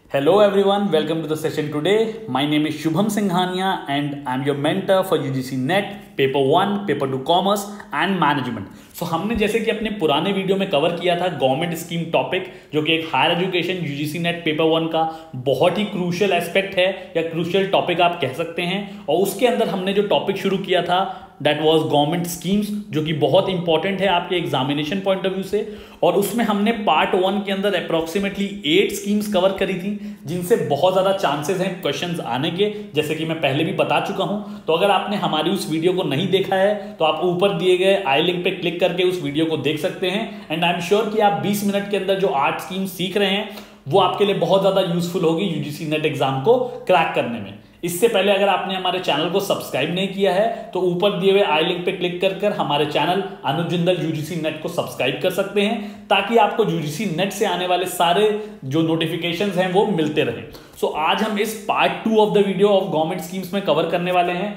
Hello everyone, welcome to the session today. My name is Shubham Singhania and I'm your mentor for UGC NET, Paper 1, Paper 2 Commerce and Management. So हमने जैसे कि अपने पुराने video में cover किया था government scheme topic, जो कि एक higher education UGC NET paper 1 का बहुत ही क्रूशियल एस्पेक्ट है या क्रूशियल टॉपिक आप कह सकते हैं। और उसके अंदर हमने जो टॉपिक शुरू किया था दैट वाज गवर्नमेंट स्कीम्स, जो कि बहुत इंपॉर्टेंट है आपके एग्जामिनेशन पॉइंट ऑफ व्यू से। और उसमें हमने पार्ट 1 के अंदर अप्रोक्सीमेटली 8 स्कीम्स कवर करी थी, जिनसे बहुत ज़्यादा चांसेस हैं क्वेश्चंस आने के, जैसे कि मैं पहले भी बता चुका हूं। तो अगर आपने हमारी उस वीडियो को नहीं देखा है तो आप ऊपर दिए गए आई लिंक पे क्लिक करके उस वीडियो को देख सकते हैं। एंड आई एम श्योर कि आप 20 मिनट के अंदर जो 8 स्कीम्स सीख रहे हैं वो आपके लिए बहुत ज़्यादा यूजफुल होगी UGC नेट एग्जाम को क्रैक करने में। इससे पहले अगर आपने हमारे चैनल को सब्सक्राइब नहीं किया है तो ऊपर दिए हुए आई लिंक पे क्लिक कर हमारे channel Anuj Jindal UGC NET को सब्सक्राइब कर सकते हैं, ताकि आपको UGC नेट से आने वाले सारे जो नोटिफिकेशंस हैं वो मिलते रहें। सो आज हम इस part 2 of the video of government schemes में कवर करने वाले हैं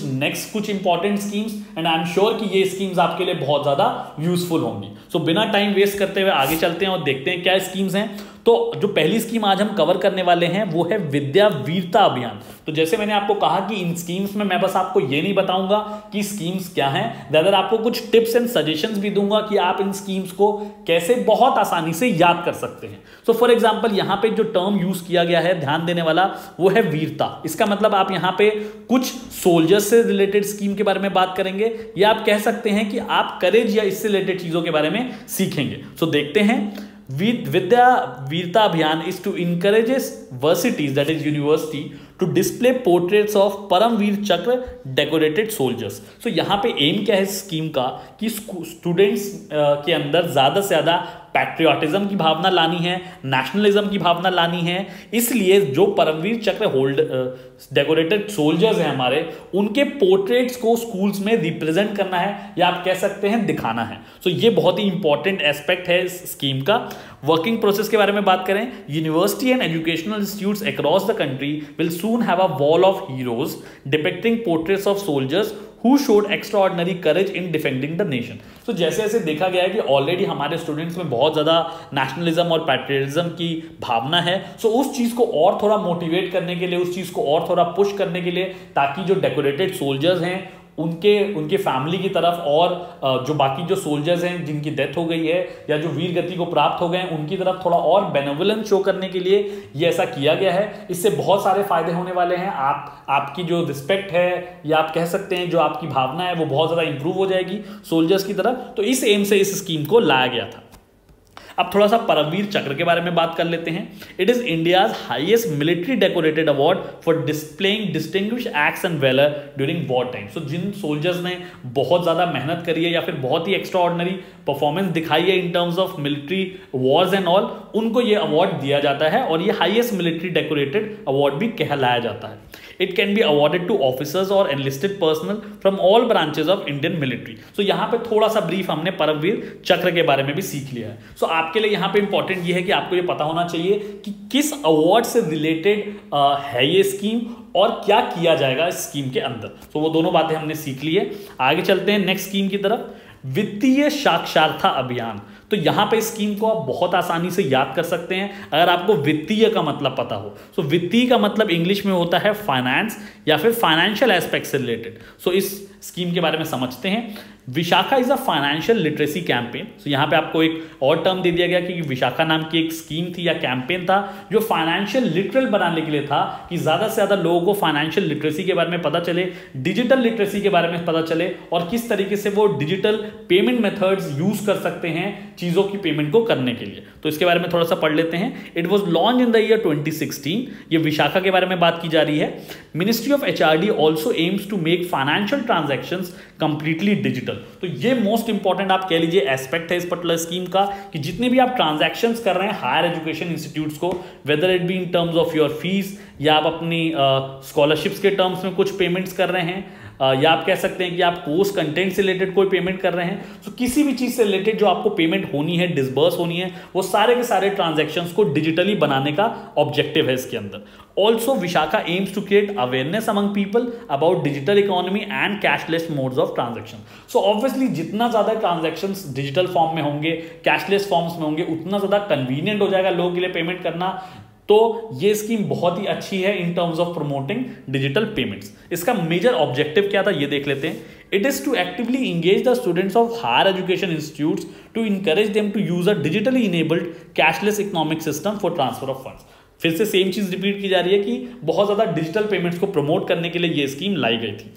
कुछ important schemes, and I am sure कि ये स्कीम्स आपके लिए बहुत ज्यादा यूजफुल होंगी। सो बिना टाइम वेस्ट करते हुए आगे चलते हैं और देखते हैं क्या स्कीम्स हैं। तो जो पहली स्कीम आज हम कवर करने वाले हैं वो है विद्या वीरता अभियान। तो जैसे मैंने आपको कहा कि इन स्कीम्स में मैं बस आपको ये नहीं बताऊंगा कि स्कीम्स क्या हैं, rather आपको कुछ टिप्स एंड सजेशंस भी दूंगा कि आप इन स्कीम्स को कैसे बहुत आसानी से याद कर सकते हैं। सो फॉर एग्जांपल यहाँ पे जो टर्म यूज किया गया है ध्यान देने वाला वो है वीरता। इसका मतलब आप यहाँ पे कुछ सोल्जर्स से रिलेटेड स्कीम के बारे में बात करेंगे, या आप कह सकते हैं कि आप करेज या इससे रिलेटेड चीजों के बारे में सीखेंगे। सो देखते हैं। विद्या वीरता अभियान is to encourages versities, that is university, to display portraits of Paramvir चक्र डेकोरेटेड सोल्जर्स। सो यहाँ पे एम क्या है स्कीम का कि स्टूडेंट्स के अंदर ज़्यादा से ज़्यादा पैट्रियोटिज्म की भावना लानी है, नेशनलिज्म की भावना लानी है। इसलिए जो परमवीर चक्र होल्ड डेकोरेटेड सोल्जर्स हैं हमारे, उनके पोर्ट्रेट्स को स्कूल्स में रिप्रेजेंट करना है, या आप कह सकते हैं दिखाना है। सो ये बहुत ही इंपॉर्टेंट एस्पेक्ट है इस स्कीम का। वर्किंग प्रोसेस के बारे में बात करें, university and educational institutes across the country will soon have a wall of heroes depicting portraits of soldiers who showed extraordinary courage in defending the nation। तो जैसे जैसे देखा गया है कि ऑलरेडी हमारे स्टूडेंट्स में बहुत ज़्यादा नेशनलिज्म और पैट्रियटिज्म की भावना है। सो उस चीज़ को और थोड़ा मोटिवेट करने के लिए, उस चीज़ को और थोड़ा पुश करने के लिए, ताकि जो डेकोरेटेड सोल्जर्स हैं उनके फैमिली की तरफ, और जो बाकी जो सोल्जर्स हैं जिनकी डेथ हो गई है या जो वीर गति को प्राप्त हो गए हैं, उनकी तरफ थोड़ा और बेनेवोलेंस शो करने के लिए ये ऐसा किया गया है। इससे बहुत सारे फायदे होने वाले हैं। आपकी जो रिस्पेक्ट है, या आप कह सकते हैं जो आपकी भावना है, वो बहुत ज़्यादा इंप्रूव हो जाएगी सोल्जर्स की तरफ। तो इस एम से इस स्कीम को लाया गया था। अब थोड़ा सा परमवीर चक्र के बारे में बात कर लेते हैं। It is India's highest military decorated award for displaying distinguished acts and valour during war time. So जिन सोल्जर्स ने बहुत ज़्यादा मेहनत करी है या फिर बहुत ही एक्स्ट्रा ऑर्डिनरी परफॉर्मेंस दिखाई है in terms of military wars and all, उनको ये अवार्ड दिया जाता है, और ये हाईएस्ट मिलिट्री डेकोरेटेड अवार्ड भी कहलाया जाता है। It can be awarded to officers और enlisted personnel from all branches of Indian military. So यहाँ पे थोड़ा सा ब्रीफ हमने परमवीर चक्र के बारे में भी सीख लिया है। सो आपके लिए यहाँ पे इंपॉर्टेंट ये है कि आपको ये पता होना चाहिए कि किस अवार्ड से रिलेटेड है ये स्कीम और क्या किया जाएगा इस स्कीम के अंदर। तो वो दोनों बातें हमने सीख ली है। आगे चलते हैं नेक्स्ट स्कीम की तरफ, वित्तीय साक्षरता अभियान। तो यहां पे स्कीम को आप बहुत आसानी से याद कर सकते हैं अगर आपको वित्तीय का मतलब पता हो। सो वित्तीय का मतलब इंग्लिश में होता है फाइनेंस या फिर फाइनेंशियल एस्पेक्ट से रिलेटेड। सो इस स्कीम के बारे में समझते हैं। Vishaka is a financial literacy campaign. So यहाँ पे आपको एक और टर्म दे दिया गया कि विशाखा नाम की एक स्कीम थी या कैंपेन था जो फाइनेंशियल लिटरल बनाने के लिए था, कि ज्यादा से ज्यादा लोगों को फाइनेंशियल लिटरेसी के बारे में पता चले, डिजिटल लिटरेसी के बारे में पता चले, और किस तरीके से वो डिजिटल पेमेंट मेथड्स यूज कर सकते हैं चीजों की पेमेंट को करने के लिए। तो इसके बारे में थोड़ा सा पढ़ लेते हैं। It was launch in the year 2016। ये विशाखा के बारे में बात की जा रही है। Ministry of HRD also aims to make financial transactions completely digital. तो ये मोस्ट इंपॉर्टेंट आप कह लीजिए एस्पेक्ट है इस पर्टिकुलर स्कीम का, कि जितने भी आप ट्रांजैक्शंस कर रहे हैं हायर एजुकेशन इंस्टीट्यूट्स को, whether it be in terms of your fees, या आप अपनी स्कॉलरशिप्स के टर्म्स में कुछ पेमेंट्स कर रहे हैं, या आप कह सकते हैं कि आप कोर्स कंटेंट से रिलेटेड कोई पेमेंट कर रहे हैं। तो किसी भी चीज से रिलेटेड जो आपको पेमेंट होनी है, डिसबर्स होनी है, वो सारे के सारे ट्रांजैक्शंस को डिजिटली बनाने का ऑब्जेक्टिव है इसके अंदर। Also Vishaka aims to create awareness among people about digital economy and cashless modes of transaction. So obviously जितना ज्यादा ट्रांजैक्शंस डिजिटल फॉर्म में होंगे, कैशलेस फॉर्म्स में होंगे, उतना ज्यादा कन्वीनियंट हो जाएगा लोगों के लिए पेमेंट करना। तो ये स्कीम बहुत ही अच्छी है in terms of promoting digital payments. इसका मेजर ऑब्जेक्टिव क्या था ये देख लेते हैं। It is to actively engage the students of higher education institutes to encourage them to use a digitally enabled cashless economic system for transfer of funds. फिर से same चीज रिपीट की जा रही है कि बहुत ज्यादा डिजिटल पेमेंट्स को प्रमोट करने के लिए ये स्कीम लाई गई थी।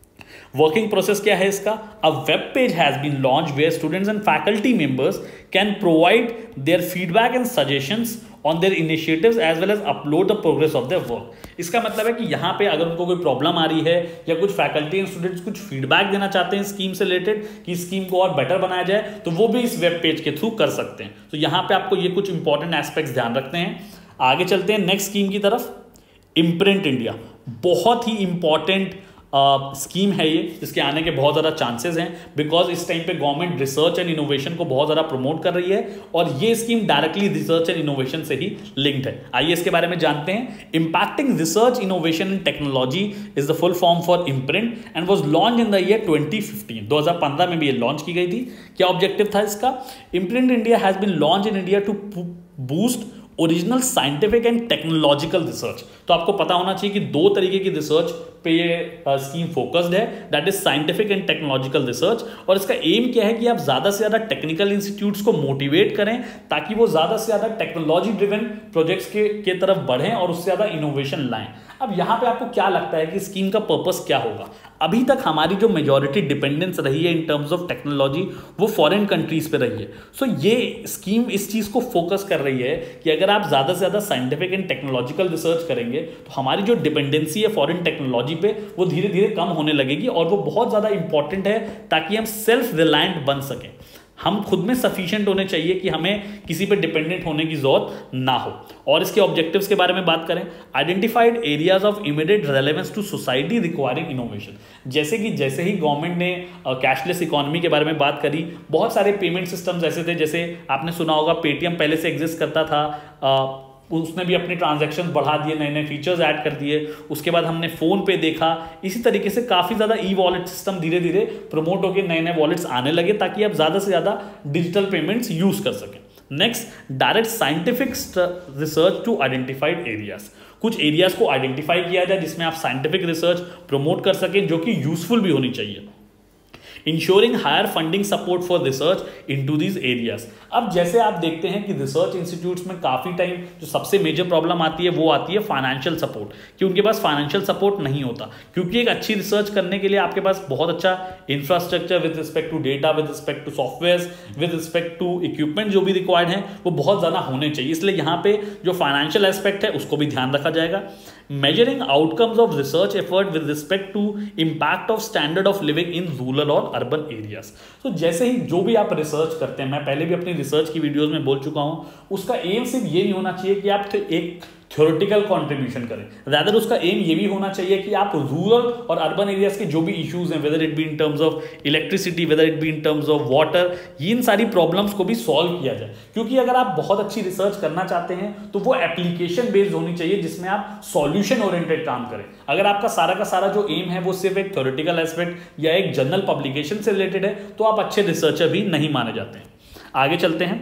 वर्किंग प्रोसेस क्या है इसका? A web page has been launch where students and faculty members can provide their feedback and suggestions on their initiatives as well as upload the progress of their work. इसका मतलब है कि यहाँ पे अगर उनको कोई प्रॉब्लम आ रही है या कुछ फैकल्टी एंड स्टूडेंट्स कुछ फीडबैक देना चाहते हैं स्कीम से रिलेटेड कि स्कीम को और बेटर बनाया जाए, तो वो भी इस वेब पेज के थ्रू कर सकते हैं। तो यहाँ पे आपको ये कुछ इंपॉर्टेंट एस्पेक्ट्स ध्यान रखते हैं। आगे चलते हैं नेक्स्ट स्कीम की तरफ। इम्प्रिंट इंडिया बहुत ही इंपॉर्टेंट स्कीम है ये, इसके आने के बहुत ज़्यादा चांसेस हैं बिकॉज इस टाइम पे गवर्नमेंट रिसर्च एंड इनोवेशन को बहुत ज़्यादा प्रमोट कर रही है और ये scheme directly research and innovation से ही लिंक्ड है। आइए इसके बारे में जानते हैं। Impacting research innovation and technology is the full form for IMPRINT and was launch in the year 2015। 2015 में भी ये लॉन्च की गई थी। क्या ऑब्जेक्टिव था इसका? IMPRINT India has been launch in India to boost original scientific and technological research. तो आपको पता होना चाहिए कि दो तरीके की रिसर्च पे ये स्कीम फोकस्ड है, that is scientific and technological research. और इसका एम क्या है कि आप ज्यादा से ज्यादा टेक्निकल इंस्टीट्यूट्स को मोटिवेट करें ताकि वो ज्यादा से ज्यादा टेक्नोलॉजी ड्रिवन प्रोजेक्ट्स के तरफ बढ़ें और उससे ज्यादा इनोवेशन लाएं। अब यहाँ पे आपको क्या लगता है कि स्कीम का पर्पस क्या होगा? अभी तक हमारी जो मेजॉरिटी डिपेंडेंस रही है इन टर्म्स ऑफ टेक्नोलॉजी वो फॉरेन कंट्रीज पे रही है। सो ये स्कीम इस चीज को फोकस कर रही है कि अगर आप ज्यादा से ज्यादा साइंटिफिक एंड टेक्नोलॉजिकल रिसर्च करेंगे तो हमारी जो डिपेंडेंसी है फॉरेन टेक्नोलॉजी पे वो धीरे धीरे कम होने लगेगी और वो बहुत ज्यादा इंपॉर्टेंट है ताकि हम सेल्फ रिलायंट बन सकें। हम खुद में सफिशिएंट होने चाहिए कि हमें किसी पे डिपेंडेंट होने की जरूरत ना हो। और इसके ऑब्जेक्टिव्स के बारे में बात करें, identified areas of immediate relevance to society requiring innovation. जैसे ही गवर्नमेंट ने कैशलेस इकोनॉमी के बारे में बात करी, बहुत सारे पेमेंट सिस्टम्स ऐसे थे, जैसे आपने सुना होगा पेटीएम पहले से एग्जिस्ट करता था, उसने भी अपने ट्रांजैक्शंस बढ़ा दिए, नए नए फीचर्स ऐड कर दिए। उसके बाद हमने फोन पे देखा, इसी तरीके से काफी ज्यादा ई वॉलेट सिस्टम धीरे धीरे प्रमोट होकर नए नए वॉलेट्स आने लगे ताकि आप ज्यादा से ज्यादा डिजिटल पेमेंट्स यूज कर सकें। Next, direct scientific research to identified areas. कुछ एरियाज को आइडेंटिफाई किया जाए जिसमें आप साइंटिफिक रिसर्च प्रमोट कर सकें जो कि यूजफुल भी होनी चाहिए। Ensuring higher funding support for research into these areas. अब जैसे आप देखते हैं कि रिसर्च इंस्टीट्यूट्स में काफी टाइम जो सबसे मेजर प्रॉब्लम आती है वो आती है फाइनेंशियल सपोर्ट, कि उनके पास फाइनेंशियल सपोर्ट नहीं होता, क्योंकि एक अच्छी रिसर्च करने के लिए आपके पास बहुत अच्छा infrastructure with respect to data, with respect to software, with respect to equipment जो भी रिक्वायर्ड है वो बहुत ज्यादा होने चाहिए। इसलिए यहाँ पे जो फाइनेंशियल एस्पेक्ट है उसको भी ध्यान रखा जाएगा। measuring outcomes of research effort with respect to impact of standard of living in rural और urban areas। तो जैसे ही जो भी आप रिसर्च करते हैं, मैं पहले भी अपनी रिसर्च की वीडियोस में बोल चुका हूं, उसका एम सिर्फ ये नहीं होना चाहिए कि आप एक थ्योरेटिकल कंट्रीब्यूशन करें, रादर उसका एम ये भी होना चाहिए कि आप रूरल और अर्बन एरियाज के जो भी इश्यूज हैं, whether it be in terms of electricity, whether it be in terms of water, इन सारी प्रॉब्लम्स को भी सॉल्व किया जाए। क्योंकि अगर आप बहुत अच्छी रिसर्च करना चाहते हैं तो वो एप्लीकेशन बेस्ड होनी चाहिए जिसमें आप सॉल्यूशन ओरिएंटेड काम करें। अगर आपका सारा का सारा जो एम है वो सिर्फ एक थ्योरेटिकल एस्पेक्ट या एक जर्नल पब्लिकेशन से रिलेटेड है तो आप अच्छे रिसर्चर भी नहीं माने जाते हैं। आगे चलते हैं।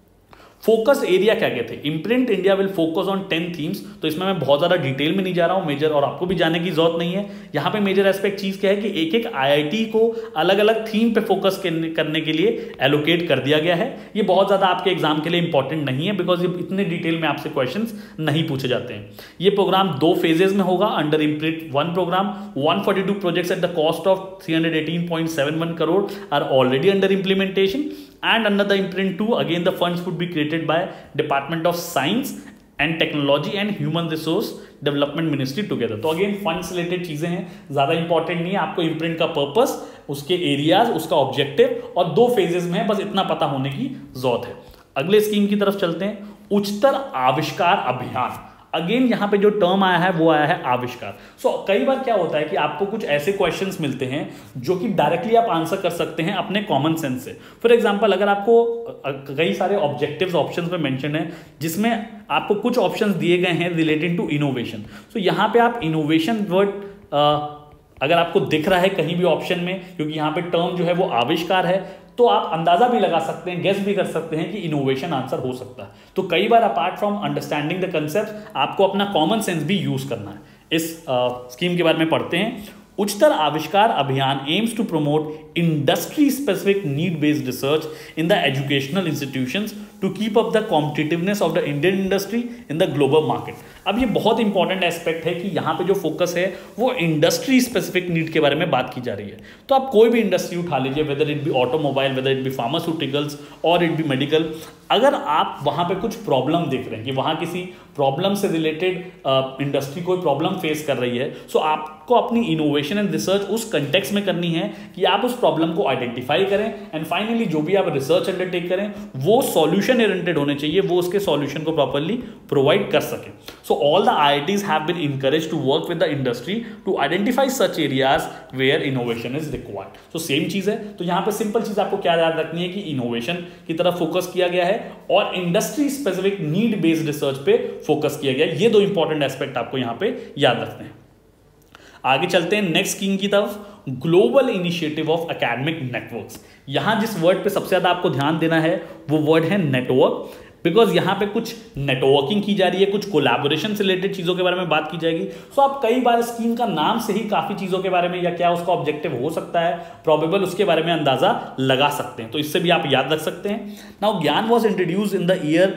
फोकस एरिया क्या कहते हैं? Imprint India will focus on 10 themes. तो इसमें मैं बहुत ज्यादा डिटेल में नहीं जा रहा हूं मेजर, और आपको भी जाने की जरूरत नहीं है। यहां पे मेजर एस्पेक्ट चीज क्या है कि एक एक आईआईटी को अलग अलग थीम पे फोकस करने के लिए एलोकेट कर दिया गया है। ये बहुत ज्यादा आपके एग्जाम के लिए इंपॉर्टेंट नहीं है बिकॉज ये इतने डिटेल में आपसे क्वेश्चन नहीं पूछे जाते हैं। ये प्रोग्राम 2 फेजेज में होगा। Under imprint 1 programme 142 projects at the cost of 318.71 crore are already under implementation, and under the imprint 2 again the funds would be created by Department of Science and Technology and Human Resource Development Ministry together। तो again funds related चीजें हैं, ज्यादा important नहीं है। आपको imprint का purpose, उसके areas, उसका ऑब्जेक्टिव और 2 फेजेस में है, बस इतना पता होने की जरूरत है। अगले स्कीम की तरफ चलते हैं। उच्चतर आविष्कार अभियान। अगेन यहां पे जो टर्म आया है वो आया है आविष्कार। कई बार क्या होता है कि आपको कुछ ऐसे क्वेश्चंस मिलते हैं जो कि डायरेक्टली आप आंसर कर सकते हैं अपने कॉमन सेंस से। फॉर एग्जांपल, अगर आपको कई सारे ऑब्जेक्टिव्स ऑप्शंस में मेंशन है जिसमें आपको कुछ ऑप्शंस दिए गए हैं रिलेटेड टू इनोवेशन, तो यहां पे आप इनोवेशन वर्ड अगर आपको दिख रहा है कहीं भी ऑप्शन में, क्योंकि यहाँ पे टर्म जो है वो आविष्कार है, तो आप अंदाजा भी लगा सकते हैं, गेस भी कर सकते हैं कि इनोवेशन आंसर हो सकता है। तो कई बार apart from understanding the concept आपको अपना कॉमन सेंस भी यूज करना है। इस स्कीम के बारे में पढ़ते हैं। Uchchatar Avishkar Abhiyan aims to promote industry specific need based research in the educational institutions to keep up the competitiveness of the Indian industry in the global market. अब ये बहुत इंपॉर्टेंट एस्पेक्ट है कि यहाँ पे जो फोकस है वो इंडस्ट्री स्पेसिफिक नीड के बारे में बात की जा रही है। तो आप कोई भी इंडस्ट्री उठा लीजिए, whether it be automobile, whether it be pharmaceuticals और इट बी मेडिकल, अगर आप वहाँ पे कुछ प्रॉब्लम देख रहे हैं कि वहाँ किसी प्रॉब्लम से रिलेटेड इंडस्ट्री कोई प्रॉब्लम फेस कर रही है, सो आपको अपनी इनोवेशन एंड रिसर्च उस कंटेक्स्ट में करनी है कि आप उस प्रॉब्लम को आइडेंटिफाई करें एंड फाइनली जो भी आप रिसर्च अंडरटेक करें वो सॉल्यूशन ओरिएंटेड होने चाहिए, वो उसके सॉल्यूशन को प्रॉपर्ली प्रोवाइड कर सके। So all the IITs have been encouraged to work with the industry to identify such areas where innovation is required. तो सेम चीज है, तो यहाँ पे सिंपल चीज आपको क्या याद रखनी है कि इनोवेशन की तरफ फोकस किया गया है और industry specific need based research पे फोकस किया गया है। ये दो इंपॉर्टेंट एस्पेक्ट आपको यहाँ पे याद रखने हैं। आगे चलते हैं नेक्स्ट स्कीम की तरफ, global initiative of academic networks. यहां जिस वर्ड पे सबसे ज्यादा आपको ध्यान देना है वो वर्ड है नेटवर्क, बिकॉज यहाँ पे कुछ नेटवर्किंग की जा रही है, कुछ कोलैबोरेशन से रिलेटेड चीज़ों के बारे में बात की जाएगी। सो आप कई बार स्कीम का नाम से ही काफ़ी चीज़ों के बारे में या क्या उसका ऑब्जेक्टिव हो सकता है प्रोबेबल उसके बारे में अंदाजा लगा सकते हैं, तो इससे भी आप याद रख सकते हैं। Now GIAN was introduce in the year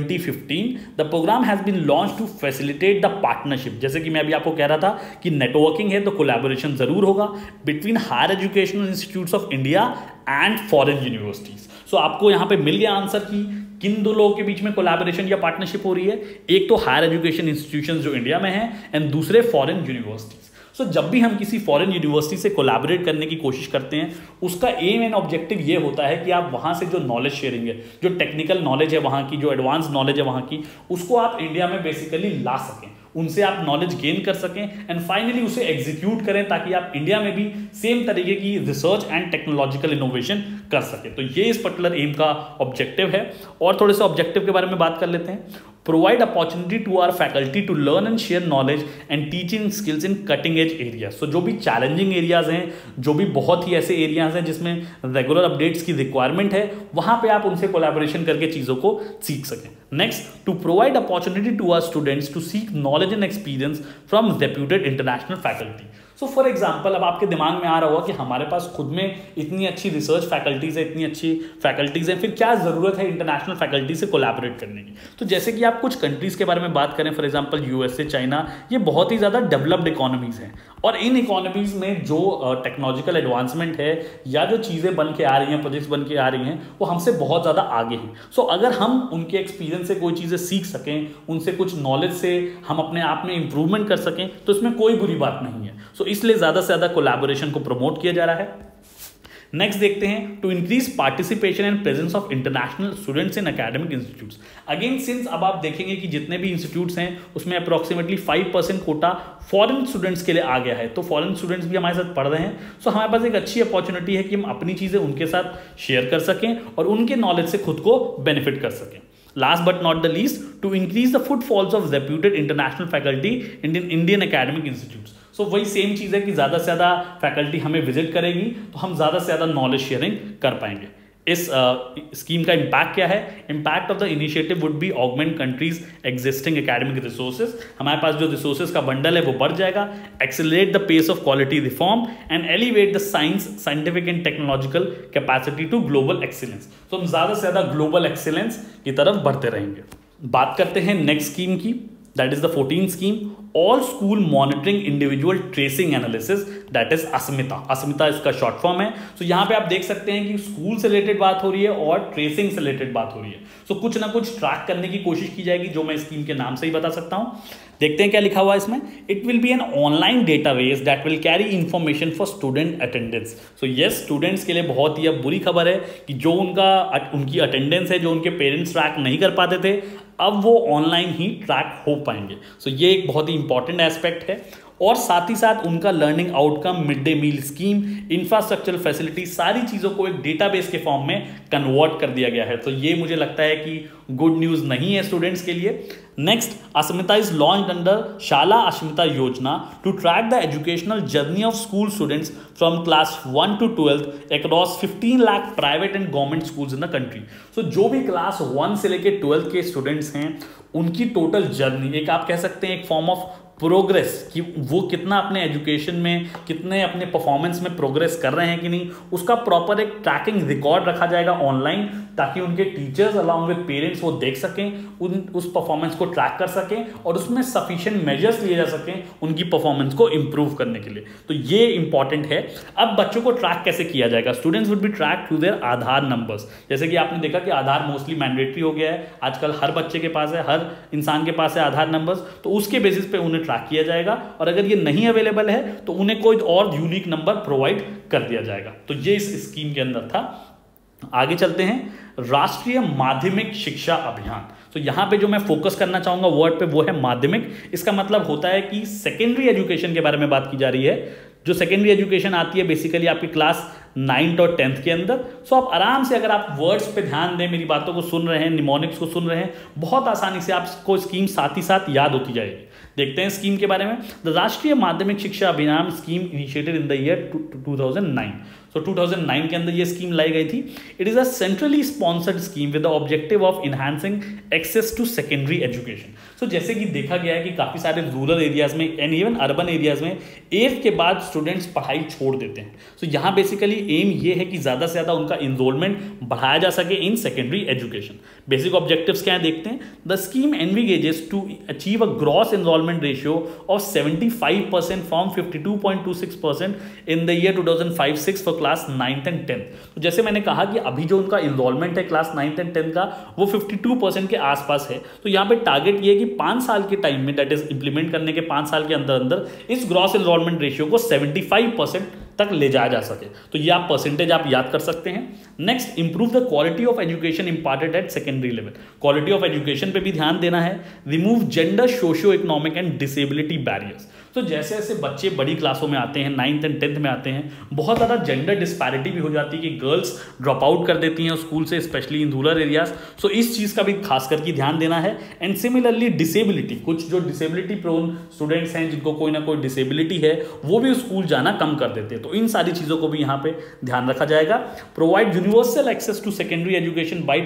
2015। The programme has been launch to facilitate the partnership. जैसे कि मैं अभी आपको कह रहा था कि नेटवर्किंग है तो कोलैबोरेशन जरूर होगा between higher educational institutes of India and foreign universities. So आपको यहाँ पे मिल गया आंसर कि किन दो लोगों के बीच में कोलैबोरेशन या पार्टनरशिप हो रही है, एक तो हायर एजुकेशन इंस्टीट्यूशंस जो इंडिया में हैं एंड दूसरे फॉरेन यूनिवर्सिटीज। सो जब भी हम किसी फॉरेन यूनिवर्सिटी से कोलैबोरेट करने की कोशिश करते हैं उसका एम एंड ऑब्जेक्टिव ये होता है कि आप वहाँ से जो नॉलेज शेयरिंग है, जो टेक्निकल नॉलेज है वहाँ की, जो एडवांस नॉलेज है वहाँ की, उसको आप इंडिया में बेसिकली ला सकें, उनसे आप नॉलेज गेन कर सकें एंड फाइनली उसे एग्जीक्यूट करें ताकि आप इंडिया में भी सेम तरीके की रिसर्च एंड टेक्नोलॉजिकल इनोवेशन कर सकें। तो ये इस पर्टिकुलर एम का ऑब्जेक्टिव है। और थोड़े से ऑब्जेक्टिव के बारे में बात कर लेते हैं। Provide opportunity to our faculty to learn and share knowledge and teaching skills in cutting edge area. So जो भी चैलेंजिंग एरियाज हैं, जो भी बहुत ही ऐसे एरियाज हैं जिसमें रेगुलर अपडेट्स की रिक्वायरमेंट है, वहां पे आप उनसे कोलैबोरेशन करके चीज़ों को सीख सकें। Next, to provide opportunity to our students to seek knowledge and experience from reputed international faculty. So for example अब आपके दिमाग में आ रहा होगा कि हमारे पास खुद में इतनी अच्छी रिसर्च फैकल्टीज है, इतनी अच्छी फैकल्टीज हैं, फिर क्या ज़रूरत है इंटरनेशनल फैकल्टी से कोलैबोरेट करने की। तो जैसे कि आप कुछ कंट्रीज़ के बारे में बात करें, फॉर एग्जाम्पल USA, चाइना, ये बहुत ही ज़्यादा डेवलप्ड इकोनॉमीज़ हैं और इन इकोनॉमीज़ में जो टेक्नोलॉजिकल एडवांसमेंट है या जो चीज़ें बन के आ रही हैं, प्रोजेक्ट्स बन के आ रही हैं, वो हमसे बहुत ज़्यादा आगे हैं। सो अगर हम उनके एक्सपीरियंस से कोई चीज़ें सीख सकें, उनसे कुछ नॉलेज से हम अपने आप में इंप्रूवमेंट कर सकें, तो इसमें कोई बुरी बात नहीं है। सो इसलिए ज़्यादा से ज़्यादा कोलैबोरेशन को प्रमोट किया जा रहा है। नेक्स्ट देखते हैं, to increase participation and presence of international students in academic institutes. Again since अब आप देखेंगे कि जितने भी इंस्टीट्यूट्स हैं उसमें अप्रोक्सीमेटली 5% कोटा फॉरेन स्टूडेंट्स के लिए आ गया है, तो फॉरेन स्टूडेंट्स भी हमारे साथ पढ़ रहे हैं। सो हमारे पास एक अच्छी अपॉर्चुनिटी है कि हम अपनी चीज़ें उनके साथ शेयर कर सकें और उनके नॉलेज से खुद को बेनिफिट कर सकें। Last but not the least, to increase the footfalls of reputed international faculty in Indian academic institutes. So वही सेम चीज़ है कि ज़्यादा से ज़्यादा फैकल्टी हमें विजिट करेगी तो हम ज़्यादा से ज़्यादा नॉलेज शेयरिंग कर पाएंगे। इस स्कीम का इम्पैक्ट क्या है? Impact of the initiative would be augment country's existing academic resources. हमारे पास जो रिसोर्सेज का बंडल है वो बढ़ जाएगा। Accelerate the pace of quality reform and elevate the scientific and technological capacity to global excellence. तो हम ज़्यादा से ज़्यादा ग्लोबल एक्सीलेंस की तरफ बढ़ते रहेंगे। बात करते हैं नेक्स्ट स्कीम की, that is the 14th scheme, all school monitoring individual tracing analysis, that is ASMITA. ASMITA इसका शॉर्ट फॉर्म है। सो यहाँ पे आप देख सकते हैं कि स्कूल से रिलेटेड बात हो रही है और ट्रेसिंग से रिलेटेड बात हो रही है। सो कुछ ना कुछ ट्रैक करने की कोशिश की जाएगी, जो मैं स्कीम के नाम से ही बता सकता हूँ। देखते हैं क्या लिखा हुआ है इसमें। It will be an online database that will carry information for student attendance. So yes, students के लिए बहुत ही अब बुरी खबर है कि जो उनकी अटेंडेंस है, जो उनके पेरेंट्स ट्रैक नहीं कर पाते थे, अब वो ऑनलाइन ही ट्रैक हो पाएंगे। सो ये एक बहुत ही इंपॉर्टेंट एस्पेक्ट है। और साथ ही साथ उनका learning outcome, mid day meal scheme, infrastructural facility, सारी चीज़ों को एक डेटाबेस के फॉर्म में कन्वर्ट कर दिया गया है। तो ये मुझे लगता है कि गुड न्यूज़ नहीं है स्टूडेंट्स के लिए। Next, ASMITA is launched under Shala ASMITA Yojana to track the educational journey of school students from class 1 to 12 across 15 lakh private and government schools in the country. So जो भी क्लास 1 से लेकर 12 के स्टूडेंट्स हैं, उनकी टोटल जर्नी, एक आप कह सकते हैं एक फॉर्म ऑफ प्रोग्रेस, कि वो कितना अपने एजुकेशन में, कितने अपने परफॉर्मेंस में प्रोग्रेस कर रहे हैं कि नहीं, उसका प्रॉपर एक ट्रैकिंग रिकॉर्ड रखा जाएगा ऑनलाइन, ताकि उनके टीचर्स अलॉन्ग विद पेरेंट्स वो देख सकें, उस परफॉर्मेंस को ट्रैक कर सकें और उसमें सफिशिएंट मेजर्स लिए जा सकें उनकी परफॉर्मेंस को इंप्रूव करने के लिए। तो ये इंपॉर्टेंट है। अब बच्चों को ट्रैक कैसे किया जाएगा? Students would be track through their Aadhaar numbers. जैसे कि आपने देखा कि आधार मोस्टली मैंडेटरी हो गया है, आजकल हर बच्चे के पास है, हर इंसान के पास है आधार नंबर्स, तो उसके बेसिस पे उन्हें ट्रैक किया जाएगा और अगर ये नहीं अवेलेबल है तो उन्हें कोई और यूनिक नंबर प्रोवाइड कर दिया जाएगा। तो ये इस स्कीम के अंदर था। आगे चलते हैं, राष्ट्रीय माध्यमिक शिक्षा अभियान। तो यहां पे जो मैं फोकस करना चाहूंगा वर्ड पे वो है माध्यमिक। इसका मतलब होता है कि सेकेंडरी एजुकेशन के बारे में बात की जा रही है। जो सेकेंडरी एजुकेशन आती है बेसिकली आपकी क्लास 9th और 10th के अंदर। सो आप आराम से, अगर आप वर्ड्स पे ध्यान दें, मेरी बातों को सुन रहे हैं, निमोनिक्स को सुन रहे हैं, बहुत आसानी से आपको स्कीम साथ ही साथ याद होती जाएगी। देखते हैं स्कीम के बारे में। द राष्ट्रीय Madhyamik Shiksha Abhiyan scheme initiated in the year 2009। तो 2009 के अंदर ये स्कीम लाई गई थी। It is a centrally sponsored scheme with the objective of enhancing access to secondary education. So जैसे कि देखा गया है कि काफी सारे रूरल एरियाज में एंड इवन अर्बन एरियाज में 8th के बाद स्टूडेंट्स पढ़ाई छोड़ देते हैं। सो यहाँ बेसिकली एम ये है कि ज्यादा से ज्यादा उनका इनरोलमेंट बढ़ाया जा सके in secondary education. Basic objectives क्या है देखते हैं। The scheme envisages to achieve a gross enrolment ratio of 75% from 52.26% in the year 2005-06 for class 9th and 10th। तो जैसे मैंने कहा कि अभी जो उनका इनरोलमेंट है क्लास 9th एंड 10th का वो 52% के आसपास है। तो यहाँ पे टारगेट ये है कि 5 साल के टाइम में, दैट इज इंप्लीमेंट करने के 5 साल के अंदर अंदर इस ग्रॉस एनरोलमेंट रेशियो को 75% तक ले जाया जा सके। तो ये आप परसेंटेज आप याद कर सकते हैं। Next, improve the quality of education imparted at secondary level. Quality of education पे भी ध्यान देना है। Remove gender, socio economic and disability barriers. तो जैसे जैसे बच्चे बड़ी क्लासों में आते हैं, 9th एंड 10th में आते हैं, बहुत ज़्यादा जेंडर डिस्पैरिटी भी हो जाती है कि गर्ल्स ड्रॉप आउट कर देती हैं स्कूल से, specially in rural areas. So इस चीज़ का भी खास करके ध्यान देना है। एंड सिमिलरली डिसेबिलिटी, कुछ जो डिसेबिलिटी प्रोन स्टूडेंट्स हैं जिनको कोई ना कोई डिसेबिलिटी है, वो भी स्कूल जाना कम कर देते हैं। तो इन सारी चीज़ों को भी यहाँ पे ध्यान रखा जाएगा। Provide universal access to secondary education by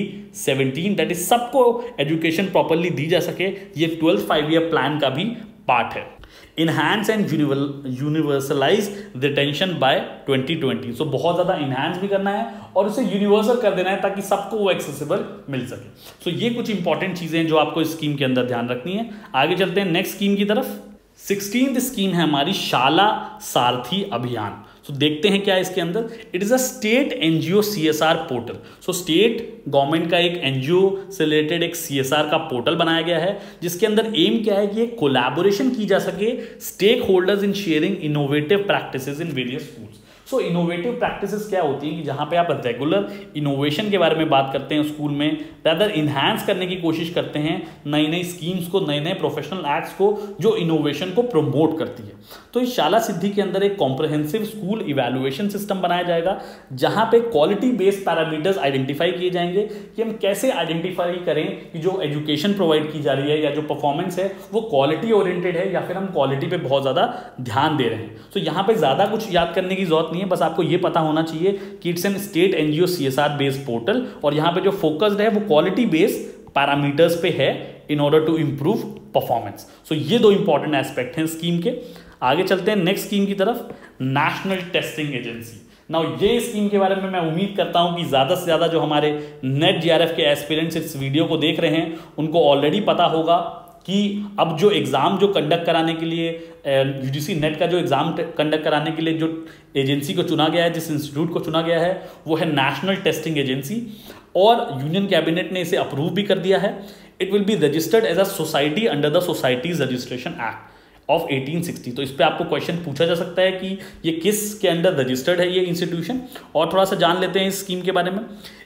2017, that is सबको एजुकेशन प्रॉपरली दी जा सके। ये 12th 5-year प्लान का भी पार्ट है। Enhance and universalise retention by 2020। So बहुत ज़्यादा इनहांस भी करना है और उसे यूनिवर्सल कर देना है ताकि सबको वो एक्सेसिबल मिल सके। सो ये कुछ इंपॉर्टेंट चीज़ें हैं जो आपको इस स्कीम के अंदर ध्यान रखनी है। आगे चलते हैं नेक्स्ट स्कीम की तरफ। 16th स्कीम है हमारी शाला सारथी अभियान। सो देखते हैं क्या है इसके अंदर। It is a state NGO CSR portal. So state government का एक एनजीओ से रिलेटेड एक CSR का पोर्टल बनाया गया है, जिसके अंदर एम क्या है कि एक कोलैबोरेशन की जा सके stakeholders in sharing innovative practices in various schools. So innovative practices क्या होती हैं कि जहाँ पे आप रेगुलर इनोवेशन के बारे में बात करते हैं स्कूल में, रादर इन्हांस करने की कोशिश करते हैं नई नई स्कीम्स को, नए नए प्रोफेशनल एक्ट्स को जो इनोवेशन को प्रमोट करती है। तो इस शाला सिद्धि के अंदर एक कॉम्प्रहेंसिव स्कूल इवैल्यूएशन सिस्टम बनाया जाएगा, जहाँ पे क्वालिटी बेस्ड पैरामीटर्स आइडेंटिफाई किए जाएंगे कि हम कैसे आइडेंटिफाई करें कि जो एजुकेशन प्रोवाइड की जा रही है या जो परफॉर्मेंस है वो क्वालिटी ओरिएंटेड है या फिर हम क्वालिटी पे बहुत ज़्यादा ध्यान दे रहे हैं। तो यहाँ पे ज़्यादा कुछ याद करने की जरूरत नहीं है, बस आपको ये पता होना चाहिए कि it's an state NGO CSR based portal और यहाँ पे जो फोकस्ड है वो क्वालिटी बेस्ड पैरामीटर्स पे है in order to improve performance. So ये 2 इंपॉर्टेंट एस्पेक्ट हैं स्कीम के। आगे चलते हैं नेक्स्ट स्कीम की तरफ, नेशनल टेस्टिंग एजेंसी। नाउ ये स्कीम के बारे में मैं उम्मीद करता हूं कि ज़्यादा से ज़्यादा जो हमारे नेट JRF के एस्पिरेंट्स इस वीडियो को देख रहे हैं उनको ऑलरेडी पता होगा कि अब जो एग्ज़ाम जो कंडक्ट कराने के लिए UGC नेट का जो एग्ज़ाम कंडक्ट कराने के लिए जो एजेंसी को चुना गया है, जिस इंस्टीट्यूट को चुना गया है, वो है नेशनल टेस्टिंग एजेंसी और यूनियन कैबिनेट ने इसे अप्रूव भी कर दिया है। It will be registered as a society under the societies registration act of 1860। तो इस पे आपको क्वेश्चन पूछा जा सकता है कि ये किस के अंडर रजिस्टर्ड है ये इंस्टीट्यूशन, और थोड़ा सा जान लेते हैं इस स्कीम के बारे में।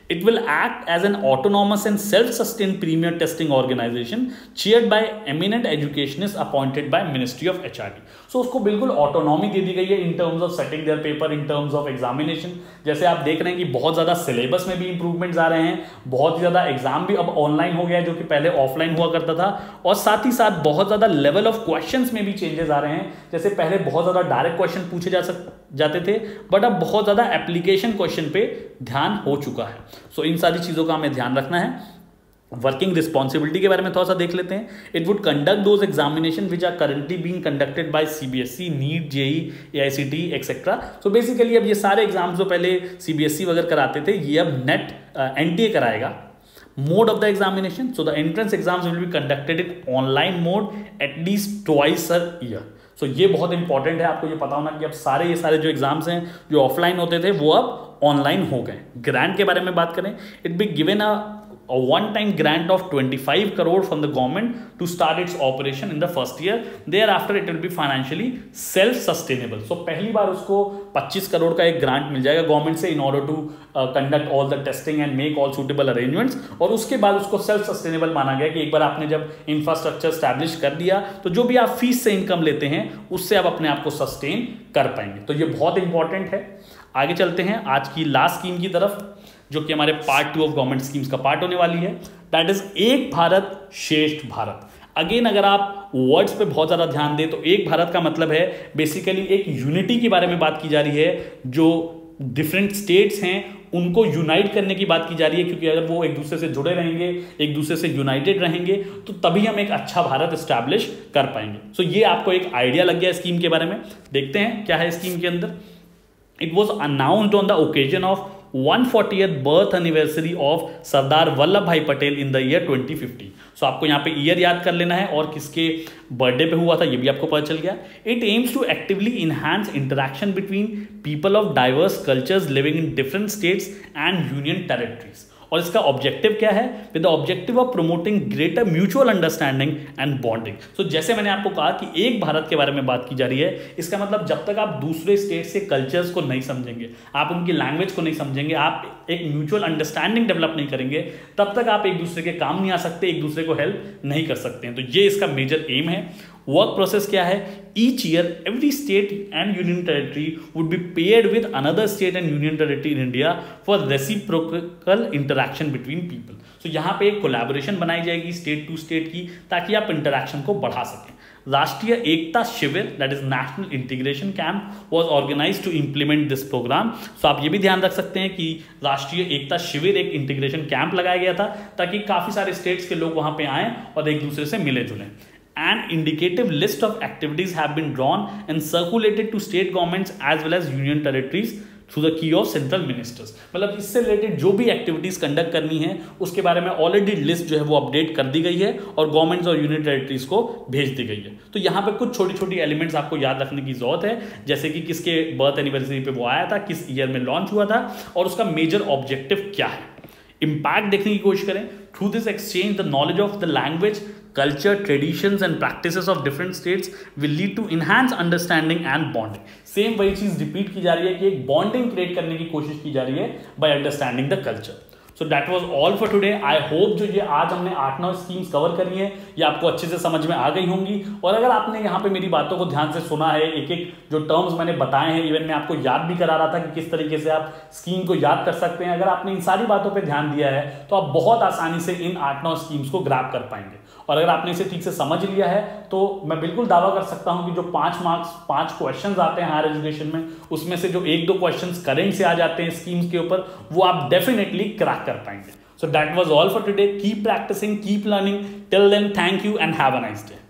It will act as an autonomous and self-sustained premier testing organization chaired by eminent educationists appointed by Ministry of HRD. So उसको बिल्कुल ऑटोनॉमी दे दी गई है in terms of setting their paper, in terms of examination. जैसे आप देख रहे हैं कि बहुत ज़्यादा सिलेबस में भी इंप्रूवमेंट्स आ रहे हैं, बहुत ही ज़्यादा एग्जाम भी अब ऑनलाइन हो गया है जो कि पहले ऑफलाइन हुआ करता था, और साथ ही साथ बहुत ज़्यादा लेवल ऑफ क्वेश्चंस में भी चेंजेस आ रहे हैं। जैसे पहले बहुत ज़्यादा डायरेक्ट क्वेश्चन पूछे जाते थे, बट अब बहुत ज़्यादा एप्लीकेशन क्वेश्चन पे ध्यान हो चुका है। सो इन सारी चीज़ों का हमें ध्यान रखना है। वर्किंग रिस्पॉन्सिबिलिटी के बारे में थोड़ा सा देख लेते हैं। It would conduct those examination which are currently being conducted by CBSE, NEET, JEE, AICTE etcetera. So basically अब ये सारे एग्जाम्स जो पहले सीबीएसई वगैरह कराते थे, ये अब नेट एनटीए कराएगा। Mode of the examination, so the entrance exams will be conducted in online mode at least twice a year. So ये बहुत इंपॉर्टेंट है, आपको ये पता होना कि अब ये सारे जो एग्जाम्स हैं जो ऑफलाइन होते थे वो अब ऑनलाइन हो गए। ग्रांट के बारे में बात करें, it be given a one-time grant of 25 crore from the government to start its operation in the first year. Thereafter it will be financially self-sustainable. So पहली बार उसको 25 करोड़ का एक ग्रांट मिल जाएगा गवर्नमेंट से in order to conduct all the testing and make all suitable arrangements. और उसके बाद उसको self sustainable माना गया कि एक बार आपने जब इंफ्रास्ट्रक्चर स्टैब्लिश कर दिया तो जो भी आप फीस से इनकम लेते हैं उससे आप अपने आप को सस्टेन कर पाएंगे। तो ये बहुत इंपॉर्टेंट है। आगे चलते हैं आज की लास्ट स्कीम की तरफ, जो कि हमारे पार्ट 2 ऑफ गवर्नमेंट स्कीम्स का पार्ट होने वाली है। दैट इज एक भारत श्रेष्ठ भारत। अगेन अगर आप वर्ड्स पे बहुत ज़्यादा ध्यान दें तो एक भारत का मतलब है बेसिकली एक यूनिटी के बारे में बात की जा रही है, जो डिफरेंट स्टेट्स हैं उनको यूनाइट करने की बात की जा रही है, क्योंकि अगर वो एक दूसरे से जुड़े रहेंगे, एक दूसरे से यूनाइटेड रहेंगे, तो तभी हम एक अच्छा भारत एस्टैब्लिश कर पाएंगे। सो ये आपको एक आइडिया लग गया स्कीम के बारे में। देखते हैं क्या है स्कीम के अंदर। It was announced on the occasion of 140th birth anniversary of Sardar Vallabh bhai Patel in the year 2050। So आपको यहाँ पे ईयर याद कर लेना है और किसके बर्थडे पे हुआ था ये भी आपको पता चल गया। It aims to actively enhance interaction between people of diverse cultures living in different states and union territories. और इसका ऑब्जेक्टिव क्या है? With the objective of promoting greater mutual understanding and bonding. So जैसे मैंने आपको कहा कि एक भारत के बारे में बात की जा रही है, इसका मतलब जब तक आप दूसरे स्टेट से कल्चर्स को नहीं समझेंगे, आप उनकी लैंग्वेज को नहीं समझेंगे, आप एक म्यूचुअल अंडरस्टैंडिंग डेवलप नहीं करेंगे, तब तक आप एक दूसरे के काम नहीं आ सकते, एक दूसरे को हेल्प नहीं कर सकते हैं। तो ये इसका मेजर एम है। वर्क प्रोसेस क्या है? Each year every state and union territory would be paired with another state and union territory in India for reciprocal interaction between people. So यहाँ पे एक कोलैबोरेशन बनाई जाएगी स्टेट टू स्टेट की, ताकि आप इंटरैक्शन को बढ़ा सकें। Rashtriya Ekta Shivir, that is national integration camp, was organise to implement this programme. So आप ये भी ध्यान रख सकते हैं कि राष्ट्रीय एकता शिविर एक इंटीग्रेशन कैंप लगाया गया था, ताकि काफी सारे स्टेट्स के लोग वहां पे आएं और एक दूसरे से मिले जुलें। An indicative list of activities have been drawn and circulated to state governments as well as union territories through the key of central ministers। मतलब इससे रिलेटेड जो भी एक्टिविटीज कंडक्ट करनी है उसके बारे में ऑलरेडी लिस्ट जो है वो अपडेट कर दी गई है और गवर्नमेंट्स और यूनियन टेरिटरीज को भेज दी गई है। तो यहाँ पे कुछ छोटी छोटी एलिमेंट्स आपको याद रखने की जरूरत है, जैसे कि किसके बर्थ एनिवर्सरी पे वो आया था, किस ईयर में लॉन्च हुआ था और उसका मेजर ऑब्जेक्टिव क्या है। इम्पैक्ट देखने की कोशिश करें। Through this exchange the knowledge of the language, culture, traditions and practices of different states will lead to enhanced understanding and bonding। Same वही चीज रिपीट की जा रही है कि एक बॉन्डिंग क्रिएट करने की कोशिश की जा रही है by understanding the culture. So that was all for today. I hope जो ये आज हमने 8-9 स्कीम्स कवर करी है ये आपको अच्छे से समझ में आ गई होंगी। और अगर आपने यहाँ पे मेरी बातों को ध्यान से सुना है, एक एक जो टर्म्स मैंने बताए हैं, इवन मैं आपको याद भी करा रहा था कि किस तरीके से आप स्कीम को याद कर सकते हैं, अगर आपने इन सारी बातों पर ध्यान दिया है तो आप बहुत आसानी से इन 8-9 स्कीम्स को ग्रैब कर पाएंगे। और अगर आपने इसे ठीक से समझ लिया है तो मैं बिल्कुल दावा कर सकता हूं कि जो 5 मार्क्स 5 क्वेश्चंस आते हैं हायर एजुकेशन में, उसमें से जो 1-2 क्वेश्चंस करंट से आ जाते हैं स्कीम्स के ऊपर, वो आप डेफिनेटली क्रैक कर पाएंगे। So that was all for today. Keep practising, keep learning. Till then, thank you and have a nice day.